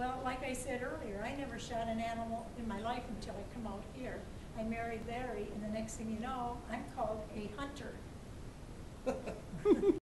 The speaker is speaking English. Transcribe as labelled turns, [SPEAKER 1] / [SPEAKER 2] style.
[SPEAKER 1] Well, like I said earlier, I never shot an animal in my life until I come out here. I married Larry, and the next thing you know, I'm called a